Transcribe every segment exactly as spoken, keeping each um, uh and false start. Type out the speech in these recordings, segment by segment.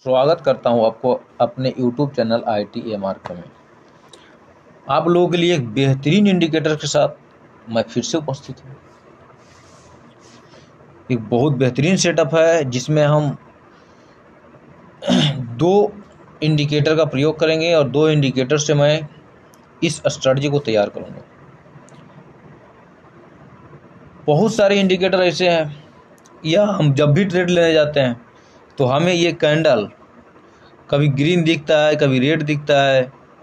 स्वागत करता हूं आपको अपने YouTube channel I T M R के में। आप लोगों के लिए एक बेहतरीन इंडिकेटर के साथ मैं फिर से उपस्थित हूं। एक बहुत बेहतरीन सेटअप है जिसमें हम दो इंडिकेटर का प्रयोग करेंगे और दो इंडिकेटर से मैं इस स्ट्रेटजी को तैयार करूंगा। बहुत सारे इंडिकेटर ऐसे हैं, या हम जब भी ट्रेड लेने जाते हैं तो हमें ये कैंडल कभी ग्रीन दिखता है, कभी रेड दिखता है,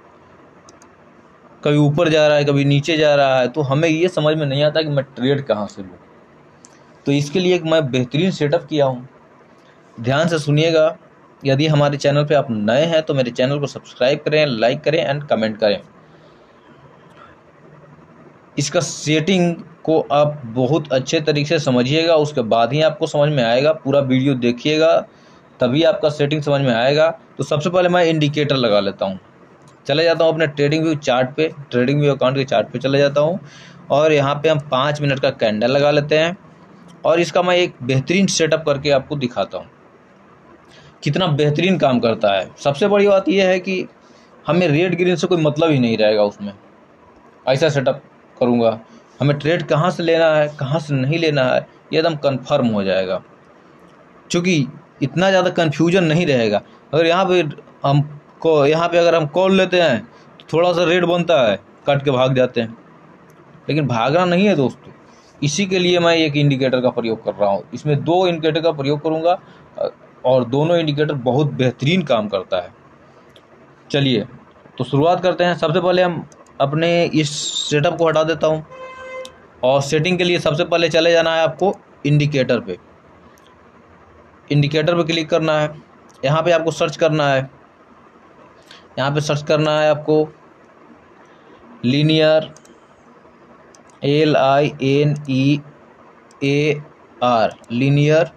कभी ऊपर जा रहा है, कभी नीचे जा रहा है, तो हमें ये समझ में नहीं आता कि मैं ट्रेड कहाँ से लूँ। तो इसके लिए एक मैं बेहतरीन सेटअप किया हूँ, ध्यान से सुनिएगा। यदि हमारे चैनल पे आप नए हैं तो मेरे चैनल को सब्सक्राइब करें, लाइक करें एंड कमेंट करें। इसका सेटिंग को आप बहुत अच्छे तरीके से समझिएगा, उसके बाद ही आपको समझ में आएगा। पूरा वीडियो देखिएगा तभी आपका सेटिंग समझ में आएगा। तो सबसे पहले मैं इंडिकेटर लगा लेता हूँ। चले जाता हूँ अपने ट्रेडिंग व्यू चार्ट पे, ट्रेडिंग व्यू अकाउंट के चार्ट पे चले जाता हूँ और यहाँ पे हम पाँच मिनट का कैंडल लगा लेते हैं और इसका मैं एक बेहतरीन सेटअप करके आपको दिखाता हूँ कितना बेहतरीन काम करता है। सबसे बड़ी बात यह है कि हमें रेड ग्रीन से कोई मतलब ही नहीं रहेगा उसमें। ऐसा सेटअप करूँगा, हमें ट्रेड कहाँ से लेना है, कहाँ से नहीं लेना है, ये एकदम कन्फर्म हो जाएगा, क्योंकि इतना ज़्यादा कन्फ्यूजन नहीं रहेगा। अगर यहाँ पे हम को यहाँ पे अगर हम कॉल लेते हैं तो थोड़ा सा रेट बनता है, कट के भाग जाते हैं, लेकिन भागना नहीं है दोस्तों। इसी के लिए मैं एक इंडिकेटर का प्रयोग कर रहा हूँ। इसमें दो इंडिकेटर का प्रयोग करूँगा और दोनों इंडिकेटर बहुत बेहतरीन काम करता है। चलिए तो शुरुआत करते हैं। सबसे पहले हम अपने इस सेटअप को हटा देता हूँ और सेटिंग के लिए सबसे पहले चले जाना है आपको इंडिकेटर पे। इंडिकेटर पे क्लिक करना है, यहाँ पे आपको सर्च करना है, यहाँ पे सर्च करना है आपको linear, L I N E A R, linear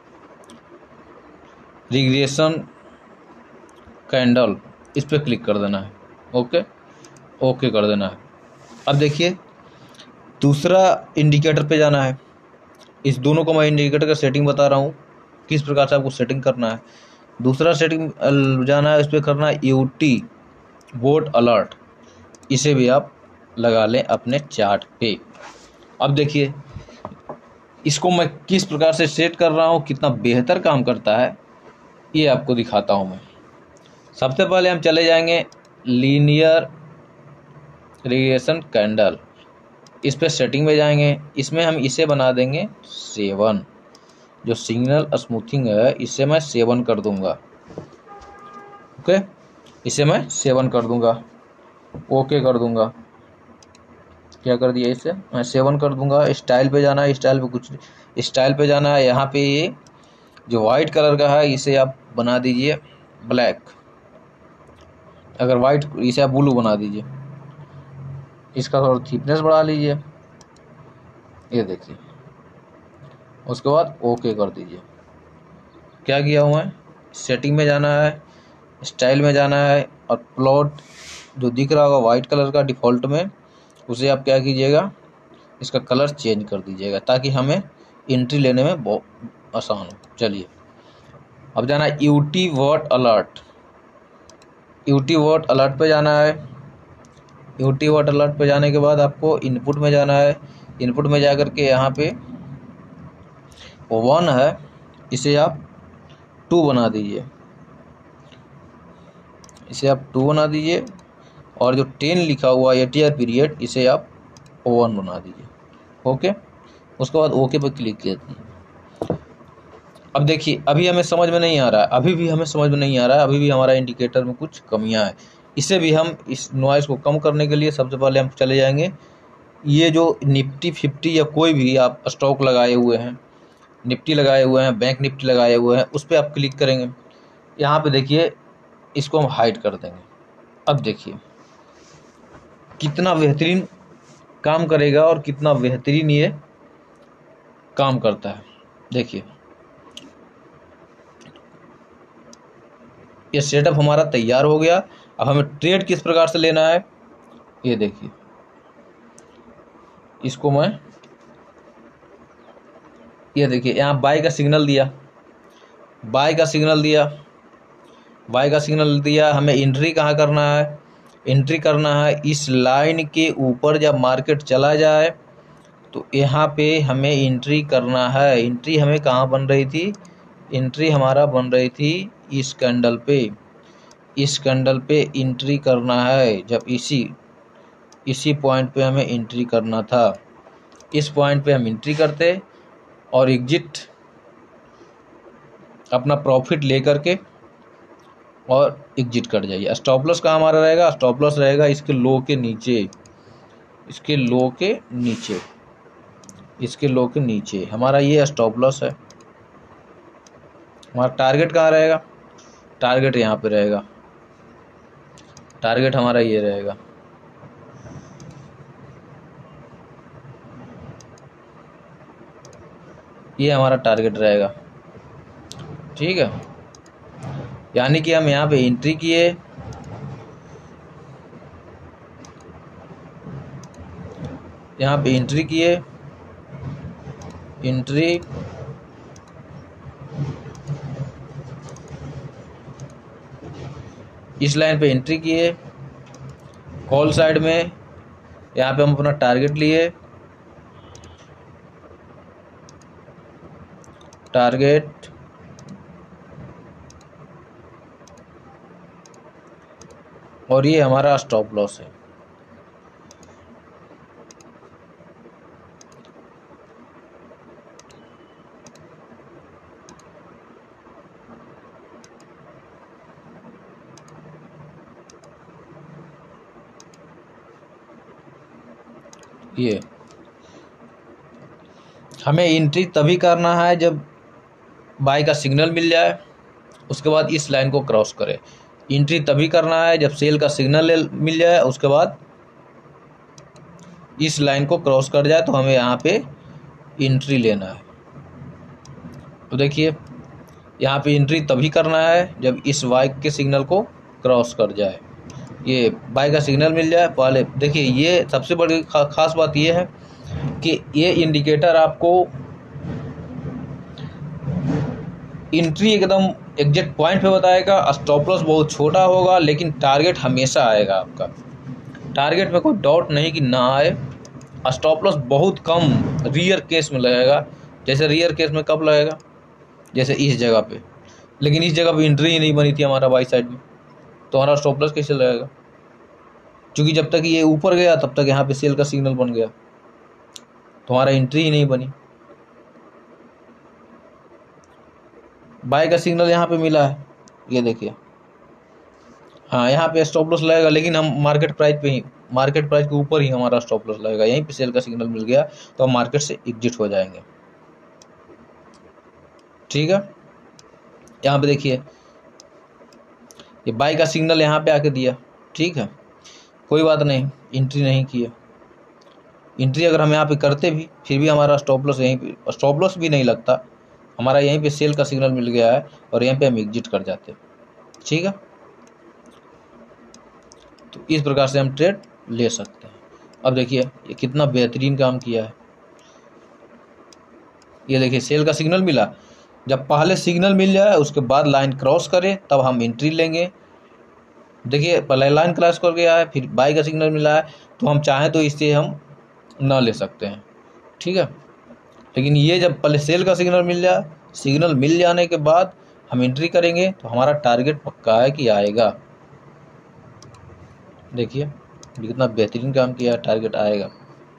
regression candle, इस पर क्लिक कर देना है। ओके ओके कर देना है। अब देखिए दूसरा इंडिकेटर पे जाना है। इस दोनों को मैं इंडिकेटर का सेटिंग बता रहा हूँ किस प्रकार से आपको सेटिंग करना है। दूसरा सेटिंग जाना है, इस पर करना है यू टी वोट अलर्ट, इसे भी आप लगा लें अपने चार्ट पे। अब देखिए इसको मैं किस प्रकार से सेट कर रहा हूँ, कितना बेहतर काम करता है, ये आपको दिखाता हूँ मैं। सबसे पहले हम चले जाएंगे लीनियर रिग्रेशन कैंडल, इस पे सेटिंग में जाएंगे। इसमें हम इसे बना देंगे सेवन, जो सिग्नल स्मूथिंग है इसे मैं सेवन कर दूंगा। ओके, इसे मैं सेवन कर दूंगा, ओके कर दूंगा। क्या कर दिया, इसे मैं सेवन कर दूंगा। स्टाइल पे जाना है, स्टाइल पे कुछ स्टाइल पे जाना है। यहाँ पे ये जो वाइट कलर का है इसे आप बना दीजिए ब्लैक, अगर वाइट इसे आप ब्लू बना दीजिए। इसका थोड़ा थिकनेस बढ़ा लीजिए, ये देखिए। उसके बाद ओके कर दीजिए। क्या किया हुआ है, सेटिंग में जाना है, स्टाइल में जाना है और प्लॉट जो दिख रहा होगा वाइट कलर का डिफ़ॉल्ट में, उसे आप क्या कीजिएगा, इसका कलर चेंज कर दीजिएगा ताकि हमें एंट्री लेने में बहुत आसान हो। चलिए अब जाना है U T bot alert, U T bot alert पे जाना है। यू टी वॉट अलर्ट पे जाने के बाद आपको इनपुट में जाना है। इनपुट में जाकर के यहाँ पे वन है, इसे आप टू बना दीजिए, इसे आप टू बना दीजिए। और जो टेन लिखा हुआ है एट ईयर पीरियड, इसे आप वन बना दीजिए। ओके, उसके बाद ओके पर क्लिक कीजिए। अब देखिए अभी हमें समझ में नहीं आ रहा है, अभी भी हमें समझ में नहीं आ रहा है, अभी भी हमारा इंडिकेटर में कुछ कमियां हैं। इसे भी हम इस नॉइस को कम करने के लिए सबसे पहले हम चले जाएंगे, ये जो निफ्टी फिफ्टी या कोई भी आप स्टॉक लगाए हुए हैं, निफ्टी लगाए हुए हैं, बैंक निफ्टी लगाए हुए हैं, उस पर आप क्लिक करेंगे। यहाँ पे देखिए इसको हम हाइड कर देंगे। अब देखिए कितना बेहतरीन काम करेगा और कितना बेहतरीन ये काम करता है। देखिए ये सेटअप हमारा तैयार हो गया। अब हमें ट्रेड किस प्रकार से लेना है, ये देखिए। इसको मैं, ये देखिए यहाँ बाय का सिग्नल दिया, बाय का सिग्नल दिया, बाय का सिग्नल दिया, हमें एंट्री कहाँ करना है, एंट्री करना है इस लाइन के ऊपर। जब मार्केट चला जाए तो यहाँ पे हमें एंट्री करना है। एंट्री हमें कहाँ बन रही थी, एंट्री हमारा बन रही थी इस कैंडल पे, इस कैंडल पे एंट्री करना है। जब इसी इसी पॉइंट पे हमें एंट्री करना था, इस पॉइंट पे हम एंट्री करते और एग्जिट अपना प्रॉफिट ले करके और एग्जिट कर जाइए। स्टॉप लॉस कहाँ हमारा रहेगा, स्टॉप लॉस रहेगा इसके लो के नीचे, इसके लो के नीचे, इसके लो के नीचे हमारा ये स्टॉप लॉस है। हमारा टारगेट कहाँ रहेगा, टारगेट यहाँ पे रहेगा, टारगेट हमारा ये रहेगा। ये हमारा टारगेट रहेगा, ठीक है। यानी कि हम यहाँ पे एंट्री किए, यहाँ पे एंट्री किए, एंट्री इस लाइन पे एंट्री किए, कॉल साइड में यहाँ पे हम अपना टारगेट लिए, टारगेट और ये हमारा स्टॉप लॉस है। ये हमें एंट्री तभी करना है जब बाय का सिग्नल मिल जाए, उसके बाद इस लाइन को क्रॉस करे। एंट्री तभी करना है जब सेल का सिग्नल मिल जाए, उसके बाद इस लाइन को क्रॉस कर जाए, तो हमें यहाँ पे एंट्री लेना है। तो देखिए यहाँ पे एंट्री तभी करना है जब इस बाय के सिग्नल को क्रॉस कर जाए, ये बाय का सिग्नल मिल जाए पहले। देखिए ये सबसे बड़ी खा, खास बात ये है कि ये इंडिकेटर आपको एंट्री एकदम एग्जैक्ट पॉइंट पे बताएगा। स्टॉप लॉस बहुत छोटा होगा लेकिन टारगेट हमेशा आएगा आपका, टारगेट में कोई डाउट नहीं कि ना आए। स्टॉप लॉस बहुत कम रियर केस में लगेगा, जैसे रियर केस में कब लगेगा, जैसे इस जगह पे, लेकिन इस जगह पे एंट्री ही नहीं बनी थी हमारा बाई साइड में, तो हमारा स्टॉप लॉस कैसे लगेगा, क्योंकि जब तक ये ऊपर गया तब तक यहाँ पे सेल का सिग्नल बन गया, तो हमारा एंट्री ही नहीं बनी। बाय का सिग्नल यहाँ पे मिला है, ये देखिए, हाँ यहाँ पे स्टॉप लॉस लगेगा, लेकिन हम मार्केट प्राइस पे ही, मार्केट प्राइस के ऊपर ही हमारा स्टॉप लॉस लगेगा। यहीं पे सेल का सिग्नल मिल गया तो हम मार्केट से एग्जिट हो जाएंगे, ठीक है। यहाँ पे देखिए ये बाय का सिग्नल यहाँ पे आके दिया, ठीक है, कोई बात नहीं, एंट्री नहीं किया। एंट्री अगर हम यहाँ पे करते भी फिर भी हमारा स्टॉप लॉस यहीं पे, स्टॉप लॉस भी नहीं लगता, हमारा यहीं पे सेल का सिग्नल मिल गया है और यहीं पे हम एग्जिट कर जाते हैं, ठीक है। तो इस प्रकार से हम ट्रेड ले सकते हैं। अब देखिए ये कितना बेहतरीन काम किया है, ये देखिए सेल का सिग्नल मिला, जब पहले सिग्नल मिल जाए उसके बाद लाइन क्रॉस करे तब हम एंट्री लेंगे। देखिए पहले लाइन क्रॉस कर गया है, फिर बाय का सिग्नल मिला है, तो हम चाहें तो इससे हम ना ले सकते हैं, ठीक है। लेकिन ये जब पहले सेल का सिग्नल मिल जाए, सिग्नल मिल जाने के बाद हम एंट्री करेंगे तो हमारा टारगेट पक्का है कि आएगा। देखिए कितना बेहतरीन काम किया है, टारगेट आएगा।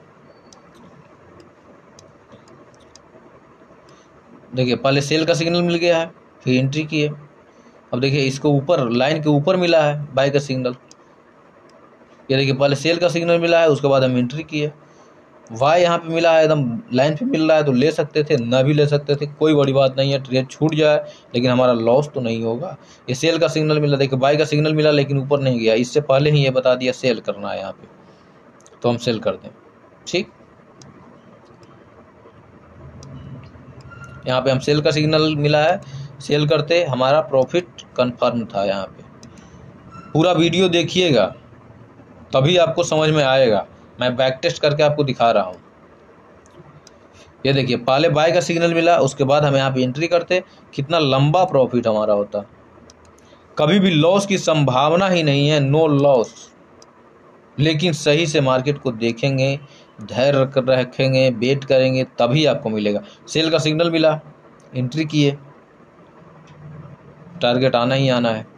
देखिए पहले सेल का सिग्नल मिल गया है, फिर एंट्री किए। अब देखिए इसको ऊपर, लाइन के ऊपर मिला है बाय का सिग्नल, ये देखिए पहले सेल का सिग्नल मिला है, उसके बाद हम एंट्री किए। वाई यहाँ पे मिला है, एकदम लाइन पे मिल रहा है, तो ले सकते थे, ना भी ले सकते थे, कोई बड़ी बात नहीं है, ट्रेड छूट जाए लेकिन हमारा लॉस तो नहीं होगा। ये सेल का सिग्नल मिला, देखिए बाय का सिग्नल मिला लेकिन ऊपर नहीं गया, इससे पहले ही ये बता दिया सेल करना है यहाँ पे, तो हम सेल कर दें, ठीक। यहाँ पे हम सेल का सिग्नल मिला है, सेल करते हमारा प्रॉफिट कंफर्म था। यहाँ पे पूरा वीडियो देखिएगा तभी आपको समझ में आएगा, मैं बैक टेस्ट करके आपको दिखा रहा हूँ। ये देखिए पहले बाय का सिग्नल मिला, उसके बाद हम यहाँ पे एंट्री करते, कितना लंबा प्रॉफिट हमारा होता। कभी भी लॉस की संभावना ही नहीं है, नो लॉस। लेकिन सही से मार्केट को देखेंगे, धैर्य रख रखेंगे, वेट करेंगे, तभी आपको मिलेगा। सेल का सिग्नल मिला, एंट्री किए, टारगेट आना ही आना है।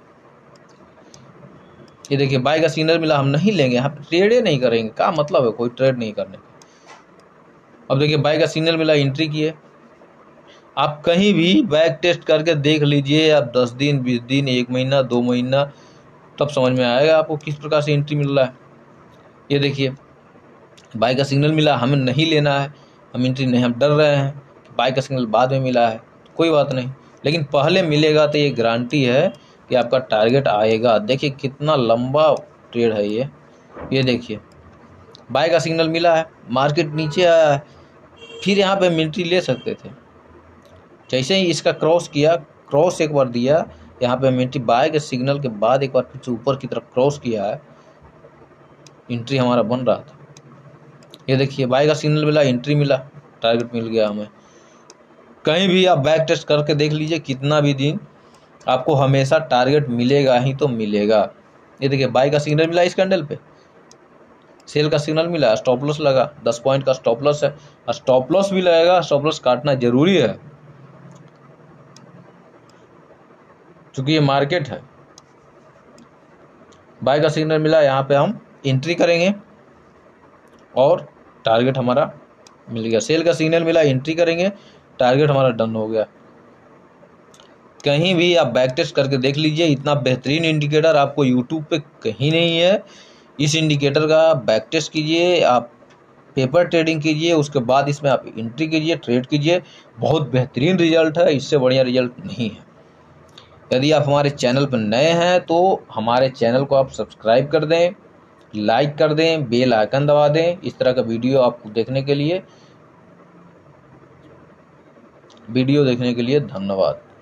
ये देखिए बाय का सिग्नल मिला, हम नहीं लेंगे, हम ट्रेड नहीं करेंगे, क्या मतलब है कोई ट्रेड नहीं करने का। अब देखिए बाय का सिग्नल मिला, एंट्री किए। आप कहीं भी बैक टेस्ट करके देख लीजिए, आप दस दिन, बीस दिन, एक महीना, दो महीना, तब समझ में आएगा आपको किस प्रकार से एंट्री मिल रहा है। ये देखिए बाय का सिग्नल मिला, हमें नहीं लेना है, हम एंट्री नहीं, हम डर रहे हैं बाय का सिग्नल बाद में मिला है, कोई बात नहीं, लेकिन पहले मिलेगा तो ये गारंटी है कि आपका टारगेट आएगा। देखिए कितना लंबा ट्रेड है ये। ये देखिए बाय का सिग्नल मिला है, मार्केट नीचे आया है, फिर यहाँ पे हम एंट्री ले सकते थे। जैसे ही इसका क्रॉस किया, क्रॉस एक बार दिया, यहाँ पे हम एंट्री, बाय के सिग्नल के बाद एक बार फिर ऊपर की तरफ क्रॉस किया है, एंट्री हमारा बन रहा था। ये देखिए बाय का सिग्नल मिला, एंट्री मिला, टारगेट मिल गया हमें। कहीं भी आप बैक टेस्ट करके देख लीजिए, कितना भी दिन, आपको हमेशा टारगेट मिलेगा ही तो मिलेगा। ये देखिए बाय का सिग्नल मिला इस कैंडल पे, सेल का सिग्नल मिला, स्टॉप लॉस लगा, दस पॉइंट का स्टॉप लॉस है, स्टॉप लॉस भी लगेगा, स्टॉप लॉस काटना जरूरी है क्योंकि ये मार्केट है। बाय का सिग्नल मिला, यहाँ पे हम एंट्री करेंगे और टारगेट हमारा मिल गया। सेल का सिग्नल मिला, एंट्री करेंगे, टारगेट हमारा डन हो गया। कहीं भी आप बैक टेस्ट करके देख लीजिए, इतना बेहतरीन इंडिकेटर आपको यूट्यूब पे कहीं नहीं है। इस इंडिकेटर का बैक टेस्ट कीजिए, आप पेपर ट्रेडिंग कीजिए, उसके बाद इसमें आप एंट्री कीजिए, ट्रेड कीजिए, बहुत बेहतरीन रिजल्ट है, इससे बढ़िया रिजल्ट नहीं है। यदि आप हमारे चैनल पर नए हैं तो हमारे चैनल को आप सब्सक्राइब कर दें, लाइक कर दें, बेल आइकन दबा दें। इस तरह का वीडियो आपको देखने के लिए वीडियो देखने के लिए धन्यवाद।